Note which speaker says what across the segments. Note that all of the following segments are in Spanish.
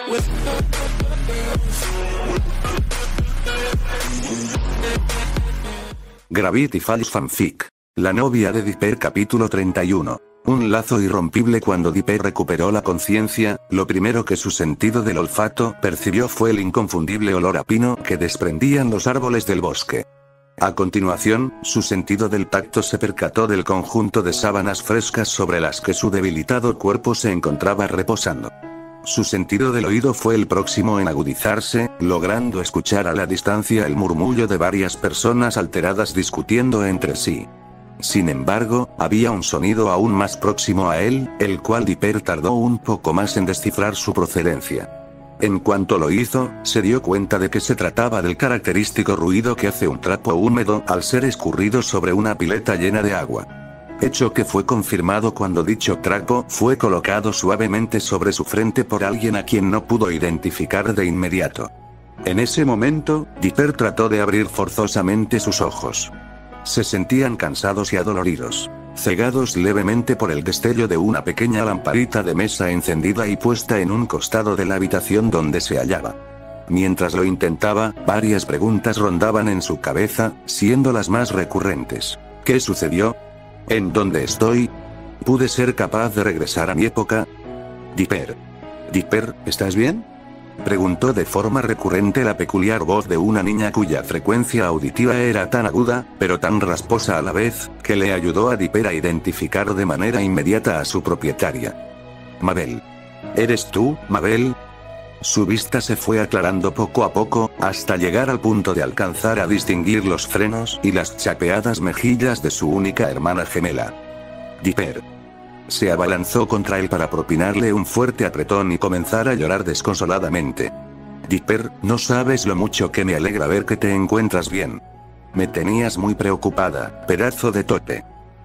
Speaker 1: Gravity Falls Fanfic. La novia de Dipper capítulo 31. Un lazo irrompible. Cuando Dipper recuperó la conciencia, lo primero que su sentido del olfato percibió fue el inconfundible olor a pino que desprendían los árboles del bosque. A continuación, su sentido del tacto se percató del conjunto de sábanas frescas sobre las que su debilitado cuerpo se encontraba reposando. Su sentido del oído fue el próximo en agudizarse, logrando escuchar a la distancia el murmullo de varias personas alteradas discutiendo entre sí. Sin embargo, había un sonido aún más próximo a él, el cual Dipper tardó un poco más en descifrar su procedencia. En cuanto lo hizo, se dio cuenta de que se trataba del característico ruido que hace un trapo húmedo al ser escurrido sobre una pileta llena de agua. Hecho que fue confirmado cuando dicho trapo fue colocado suavemente sobre su frente por alguien a quien no pudo identificar de inmediato. En ese momento, Dipper trató de abrir forzosamente sus ojos. Se sentían cansados y adoloridos, cegados levemente por el destello de una pequeña lamparita de mesa encendida y puesta en un costado de la habitación donde se hallaba. Mientras lo intentaba, varias preguntas rondaban en su cabeza, siendo las más recurrentes. ¿Qué sucedió? ¿En dónde estoy? ¿Pude ser capaz de regresar a mi época? Dipper. Dipper, ¿estás bien? Preguntó de forma recurrente la peculiar voz de una niña cuya frecuencia auditiva era tan aguda, pero tan rasposa a la vez, que le ayudó a Dipper a identificar de manera inmediata a su propietaria. Mabel. ¿Eres tú, Mabel? Su vista se fue aclarando poco a poco, hasta llegar al punto de alcanzar a distinguir los frenos y las chapeadas mejillas de su única hermana gemela. Dipper. Se abalanzó contra él para propinarle un fuerte apretón y comenzar a llorar desconsoladamente. Dipper, no sabes lo mucho que me alegra ver que te encuentras bien. Me tenías muy preocupada, pedazo de tope.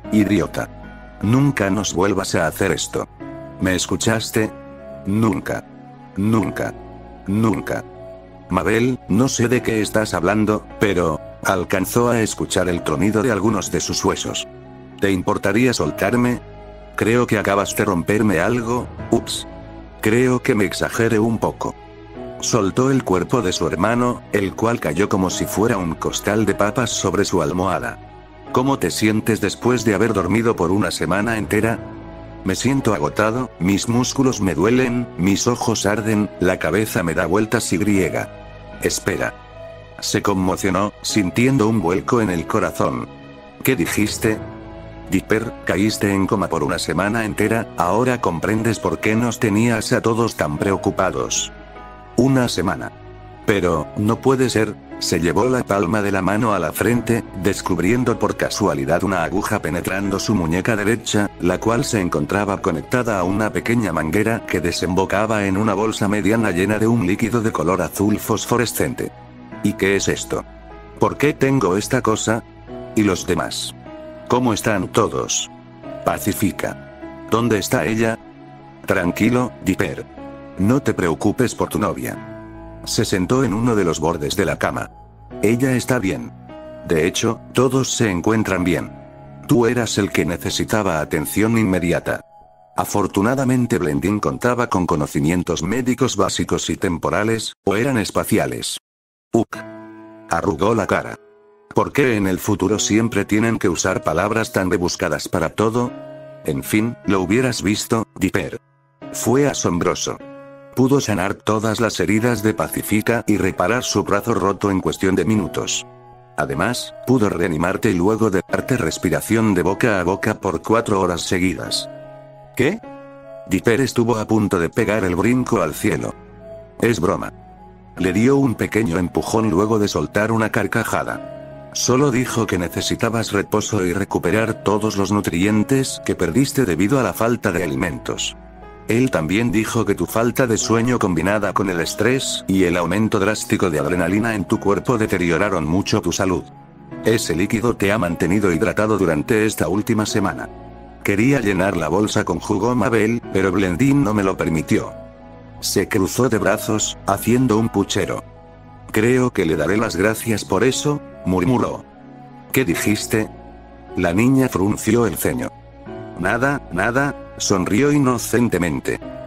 Speaker 1: Idiota. Nunca nos vuelvas a hacer esto. ¿Me escuchaste? Nunca. Nunca. Nunca. Mabel, no sé de qué estás hablando, pero alcanzó a escuchar el tronido de algunos de sus huesos. ¿Te importaría soltarme? Creo que acabas de romperme algo. Ups. Creo que me exageré un poco. Soltó el cuerpo de su hermano, el cual cayó como si fuera un costal de papas sobre su almohada. ¿Cómo te sientes después de haber dormido por una semana entera? Me siento agotado, mis músculos me duelen, mis ojos arden, la cabeza me da vueltas y griega. Espera. Se conmocionó, sintiendo un vuelco en el corazón. ¿Qué dijiste? Dipper, caíste en coma por una semana entera, ahora comprendes por qué nos tenías a todos tan preocupados. Una semana. Pero, no puede ser. Se llevó la palma de la mano a la frente, descubriendo por casualidad una aguja penetrando su muñeca derecha, la cual se encontraba conectada a una pequeña manguera que desembocaba en una bolsa mediana llena de un líquido de color azul fosforescente. ¿Y qué es esto? ¿Por qué tengo esta cosa? ¿Y los demás? ¿Cómo están todos? Pacifica. ¿Dónde está ella? Tranquilo, Dipper. No te preocupes por tu novia. Se sentó en uno de los bordes de la cama. Ella está bien. De hecho, todos se encuentran bien. Tú eras el que necesitaba atención inmediata. Afortunadamente Blendin contaba con conocimientos médicos básicos y temporales, o eran espaciales. Uck. Arrugó la cara. ¿Por qué en el futuro siempre tienen que usar palabras tan rebuscadas para todo? En fin, lo hubieras visto, Dipper. Fue asombroso. Pudo sanar todas las heridas de Pacifica y reparar su brazo roto en cuestión de minutos. Además, pudo reanimarte y luego de darte respiración de boca a boca por 4 horas seguidas. ¿Qué? Dipper estuvo a punto de pegar el brinco al cielo. Es broma. Le dio un pequeño empujón luego de soltar una carcajada. Solo dijo que necesitabas reposo y recuperar todos los nutrientes que perdiste debido a la falta de alimentos. Él también dijo que tu falta de sueño combinada con el estrés y el aumento drástico de adrenalina en tu cuerpo deterioraron mucho tu salud. Ese líquido te ha mantenido hidratado durante esta última semana. Quería llenar la bolsa con jugo Mabel, pero Blendin no me lo permitió. Se cruzó de brazos, haciendo un puchero. Creo que le daré las gracias por eso, murmuró. ¿Qué dijiste? La niña frunció el ceño. Nada, sonrió inocentemente.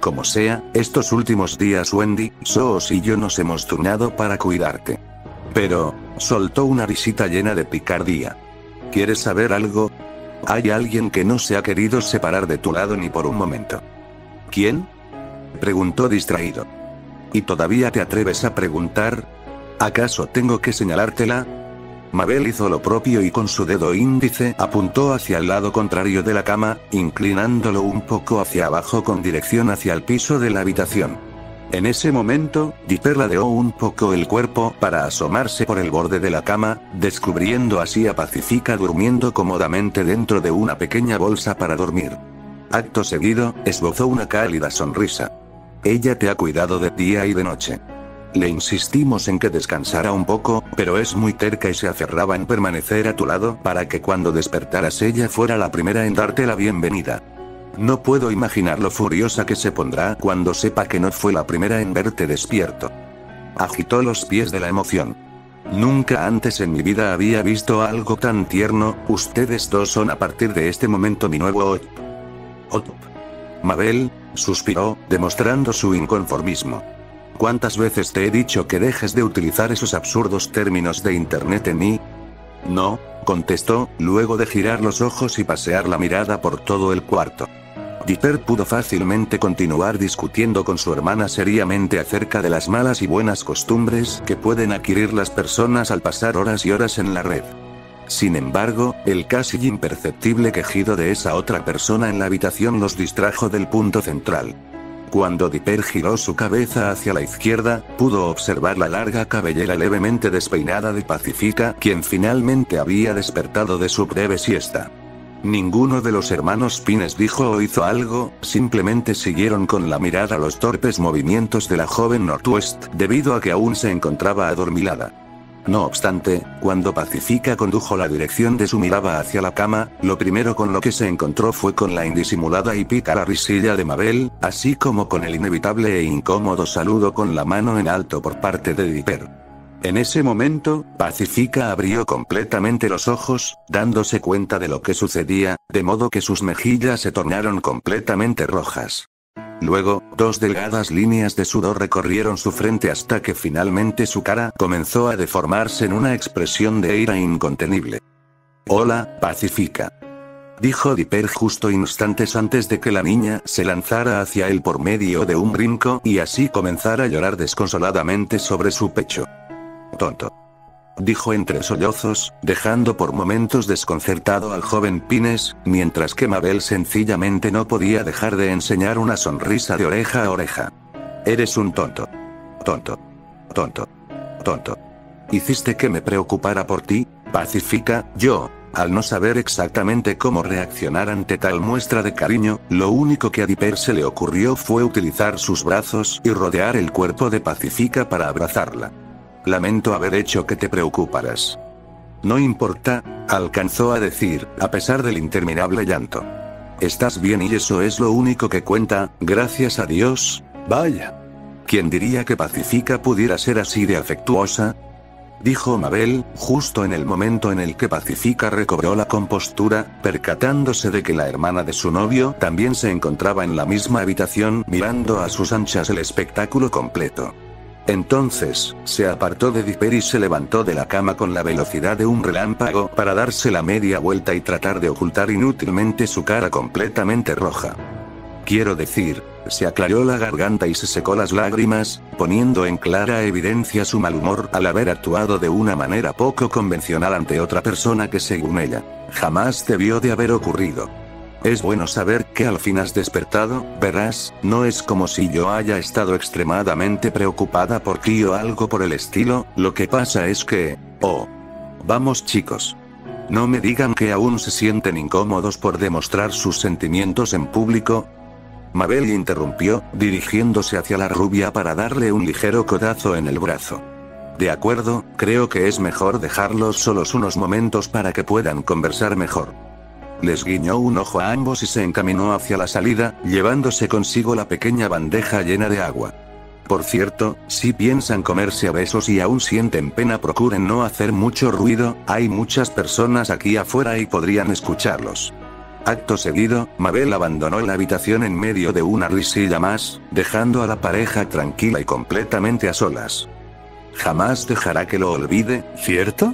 Speaker 1: como sea, estos últimos días Wendy, Soos y yo nos hemos turnado para cuidarte. Pero, soltó una risita llena de picardía. ¿Quieres saber algo? Hay alguien que no se ha querido separar de tu lado ni por un momento. ¿Quién? Preguntó distraído. ¿Y todavía te atreves a preguntar? ¿Acaso tengo que señalártela? Mabel hizo lo propio y con su dedo índice apuntó hacia el lado contrario de la cama, inclinándolo un poco hacia abajo con dirección hacia el piso de la habitación. En ese momento, Dipper ladeó un poco el cuerpo para asomarse por el borde de la cama, descubriendo así a Pacifica durmiendo cómodamente dentro de una pequeña bolsa para dormir. Acto seguido, esbozó una cálida sonrisa. Ella te ha cuidado de día y de noche. Le insistimos en que descansara un poco, pero es muy terca y se aferraba en permanecer a tu lado para que cuando despertaras ella fuera la primera en darte la bienvenida. No puedo imaginar lo furiosa que se pondrá cuando sepa que no fue la primera en verte despierto. Agitó los pies de la emoción. Nunca antes en mi vida había visto algo tan tierno. Ustedes dos son a partir de este momento mi nuevo Otp. Otp. Mabel, suspiró, demostrando su inconformismo. ¿Cuántas veces te he dicho que dejes de utilizar esos absurdos términos de internet en mí? No, contestó, luego de girar los ojos y pasear la mirada por todo el cuarto. Dipper pudo fácilmente continuar discutiendo con su hermana seriamente acerca de las malas y buenas costumbres que pueden adquirir las personas al pasar horas y horas en la red. Sin embargo, el casi imperceptible quejido de esa otra persona en la habitación los distrajo del punto central. Cuando Dipper giró su cabeza hacia la izquierda, pudo observar la larga cabellera levemente despeinada de Pacifica, quien finalmente había despertado de su breve siesta. Ninguno de los hermanos Pines dijo o hizo algo, simplemente siguieron con la mirada los torpes movimientos de la joven Northwest, debido a que aún se encontraba adormilada. No obstante, cuando Pacifica condujo la dirección de su mirada hacia la cama, lo primero con lo que se encontró fue con la indisimulada y pícara risilla de Mabel, así como con el inevitable e incómodo saludo con la mano en alto por parte de Dipper. En ese momento, Pacifica abrió completamente los ojos, dándose cuenta de lo que sucedía, de modo que sus mejillas se tornaron completamente rojas. Luego, dos delgadas líneas de sudor recorrieron su frente hasta que finalmente su cara comenzó a deformarse en una expresión de ira incontenible. «Hola, Pacifica», dijo Dipper justo instantes antes de que la niña se lanzara hacia él por medio de un brinco y así comenzara a llorar desconsoladamente sobre su pecho. «Tonto», dijo entre sollozos, dejando por momentos desconcertado al joven Pines, mientras que Mabel sencillamente no podía dejar de enseñar una sonrisa de oreja a oreja. «Eres un tonto. Tonto. Tonto. Tonto. Hiciste que me preocupara por ti, Pacifica». Yo, al no saber exactamente cómo reaccionar ante tal muestra de cariño, lo único que a Dipper se le ocurrió fue utilizar sus brazos y rodear el cuerpo de Pacifica para abrazarla. «Lamento haber hecho que te preocuparas». «No importa», alcanzó a decir, a pesar del interminable llanto. «Estás bien y eso es lo único que cuenta, gracias a Dios». «Vaya. ¿Quién diría que Pacifica pudiera ser así de afectuosa?», dijo Mabel, justo en el momento en el que Pacifica recobró la compostura, percatándose de que la hermana de su novio también se encontraba en la misma habitación mirando a sus anchas el espectáculo completo. Entonces, se apartó de Dipper y se levantó de la cama con la velocidad de un relámpago para darse la media vuelta y tratar de ocultar inútilmente su cara completamente roja. Quiero decir, se aclaró la garganta y se secó las lágrimas, poniendo en clara evidencia su mal humor al haber actuado de una manera poco convencional ante otra persona que según ella, jamás debió de haber ocurrido. «Es bueno saber que al fin has despertado, verás, no es como si yo haya estado extremadamente preocupada por ti o algo por el estilo, lo que pasa es que... Oh. Vamos chicos. No me digan que aún se sienten incómodos por demostrar sus sentimientos en público». Mabel interrumpió, dirigiéndose hacia la rubia para darle un ligero codazo en el brazo. «De acuerdo, creo que es mejor dejarlos solos unos momentos para que puedan conversar mejor». Les guiñó un ojo a ambos y se encaminó hacia la salida, llevándose consigo la pequeña bandeja llena de agua. «Por cierto, si piensan comerse a besos y aún sienten pena, procuren no hacer mucho ruido, hay muchas personas aquí afuera y podrían escucharlos». Acto seguido, Mabel abandonó la habitación en medio de una risilla más, dejando a la pareja tranquila y completamente a solas. Jamás dejará que lo olvide, ¿cierto?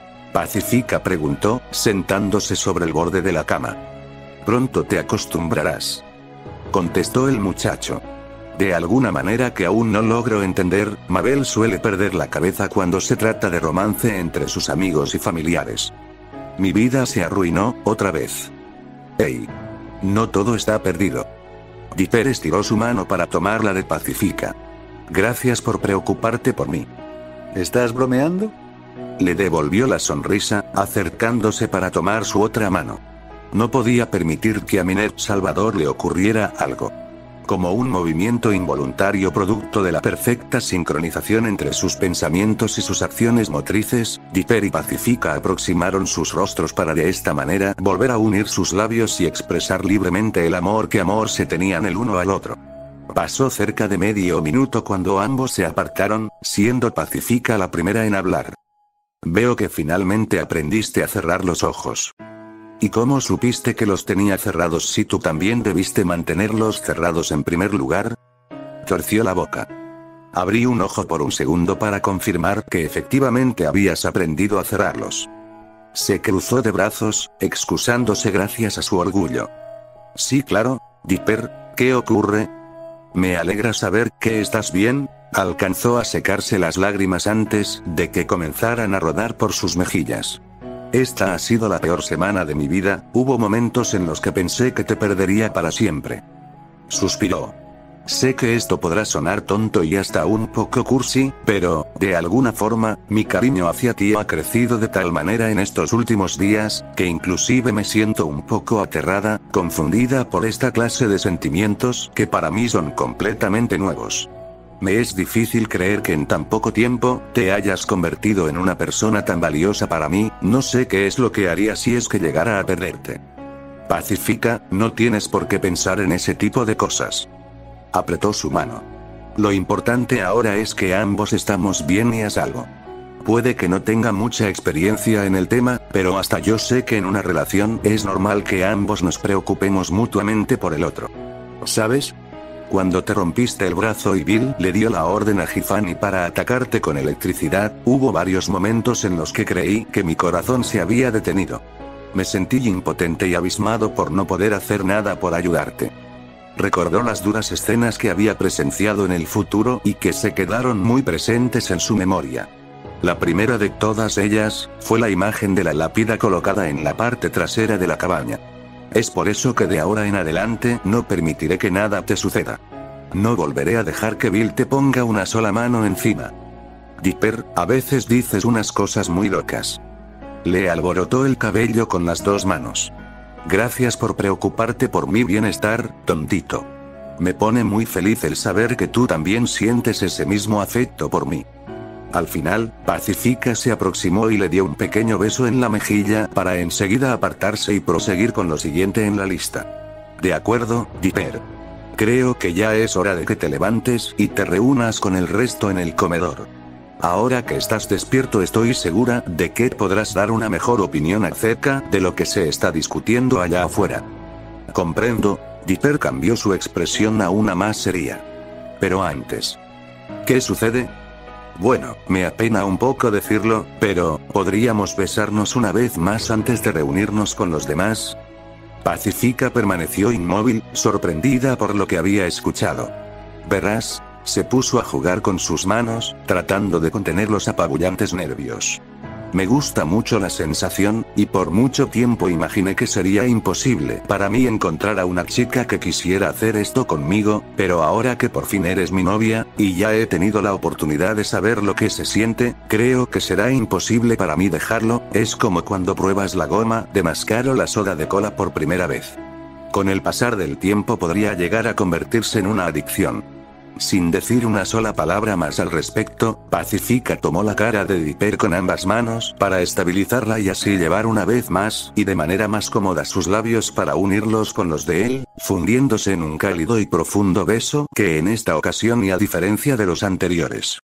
Speaker 1: Pacifica preguntó, sentándose sobre el borde de la cama. Pronto te acostumbrarás, contestó el muchacho. De alguna manera que aún no logro entender, Mabel suele perder la cabeza cuando se trata de romance entre sus amigos y familiares. Mi vida se arruinó, otra vez. Hey. No todo está perdido. Dipper estiró su mano para tomar la de Pacifica. Gracias por preocuparte por mí. ¿Estás bromeando? Le devolvió la sonrisa, acercándose para tomar su otra mano. No podía permitir que a Minette Salvador le ocurriera algo. Como un movimiento involuntario producto de la perfecta sincronización entre sus pensamientos y sus acciones motrices, Dipper y Pacifica aproximaron sus rostros para de esta manera volver a unir sus labios y expresar libremente el amor que se tenían el uno al otro. Pasó cerca de medio minuto cuando ambos se apartaron, siendo Pacifica la primera en hablar. Veo que finalmente aprendiste a cerrar los ojos. ¿Y cómo supiste que los tenía cerrados si tú también debiste mantenerlos cerrados en primer lugar? Torció la boca. Abrí un ojo por un segundo para confirmar que efectivamente habías aprendido a cerrarlos. Se cruzó de brazos, excusándose gracias a su orgullo. Sí, claro, Dipper, ¿qué ocurre? Me alegra saber que estás bien. Alcanzó a secarse las lágrimas antes de que comenzaran a rodar por sus mejillas. Esta ha sido la peor semana de mi vida, hubo momentos en los que pensé que te perdería para siempre. Suspiró. Sé que esto podrá sonar tonto y hasta un poco cursi, pero, de alguna forma, mi cariño hacia ti ha crecido de tal manera en estos últimos días, que inclusive me siento un poco aterrada, confundida por esta clase de sentimientos que para mí son completamente nuevos. Me es difícil creer que en tan poco tiempo, te hayas convertido en una persona tan valiosa para mí, no sé qué es lo que haría si es que llegara a perderte. Pacifica, no tienes por qué pensar en ese tipo de cosas. Apretó su mano. Lo importante ahora es que ambos estamos bien y a salvo. Puede que no tenga mucha experiencia en el tema, pero hasta yo sé que en una relación es normal que ambos nos preocupemos mutuamente por el otro. ¿Sabes? Cuando te rompiste el brazo y Bill le dio la orden a Giovanni para atacarte con electricidad, hubo varios momentos en los que creí que mi corazón se había detenido. Me sentí impotente y abismado por no poder hacer nada por ayudarte. Recordó las duras escenas que había presenciado en el futuro y que se quedaron muy presentes en su memoria. La primera de todas ellas, fue la imagen de la lápida colocada en la parte trasera de la cabaña. Es por eso que de ahora en adelante no permitiré que nada te suceda. No volveré a dejar que Bill te ponga una sola mano encima. Dipper, a veces dices unas cosas muy locas. Le alborotó el cabello con las dos manos. Gracias por preocuparte por mi bienestar, tontito. Me pone muy feliz el saber que tú también sientes ese mismo afecto por mí. Al final, Pacifica se aproximó y le dio un pequeño beso en la mejilla para enseguida apartarse y proseguir con lo siguiente en la lista. De acuerdo, Dipper. Creo que ya es hora de que te levantes y te reúnas con el resto en el comedor. Ahora que estás despierto estoy segura de que podrás dar una mejor opinión acerca de lo que se está discutiendo allá afuera. Comprendo. Dipper cambió su expresión a una más seria. Pero antes. ¿Qué sucede? Bueno, me apena un poco decirlo, pero, ¿podríamos besarnos una vez más antes de reunirnos con los demás? Pacifica permaneció inmóvil, sorprendida por lo que había escuchado. Verás, se puso a jugar con sus manos, tratando de contener los apabullantes nervios. Me gusta mucho la sensación, y por mucho tiempo imaginé que sería imposible para mí encontrar a una chica que quisiera hacer esto conmigo, pero ahora que por fin eres mi novia, y ya he tenido la oportunidad de saber lo que se siente, creo que será imposible para mí dejarlo. Es como cuando pruebas la goma de mascar o la soda de cola por primera vez. Con el pasar del tiempo podría llegar a convertirse en una adicción. Sin decir una sola palabra más al respecto, Pacifica tomó la cara de Dipper con ambas manos para estabilizarla y así llevar una vez más, y de manera más cómoda sus labios para unirlos con los de él, fundiéndose en un cálido y profundo beso que en esta ocasión y a diferencia de los anteriores,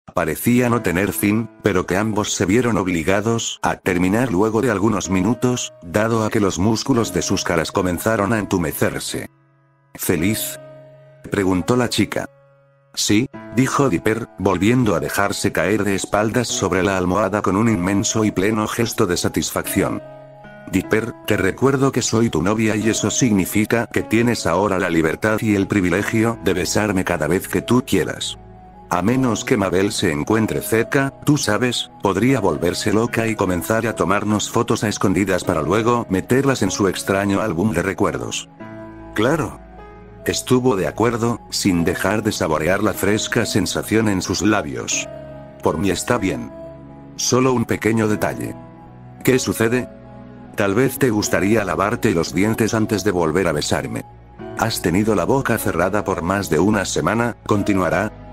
Speaker 1: Parecía no tener fin, pero que ambos se vieron obligados a terminar luego de algunos minutos, dado a que los músculos de sus caras comenzaron a entumecerse. ¿Feliz?, preguntó la chica. Sí, dijo Dipper, volviendo a dejarse caer de espaldas sobre la almohada con un inmenso y pleno gesto de satisfacción. Dipper, te recuerdo que soy tu novia y eso significa que tienes ahora la libertad y el privilegio de besarme cada vez que tú quieras. A menos que Mabel se encuentre cerca, tú sabes, podría volverse loca y comenzar a tomarnos fotos a escondidas para luego meterlas en su extraño álbum de recuerdos. Claro. Estuvo de acuerdo, sin dejar de saborear la fresca sensación en sus labios. Por mí está bien. Solo un pequeño detalle. ¿Qué sucede? Tal vez te gustaría lavarte los dientes antes de volver a besarme. Has tenido la boca cerrada por más de una semana, continuará,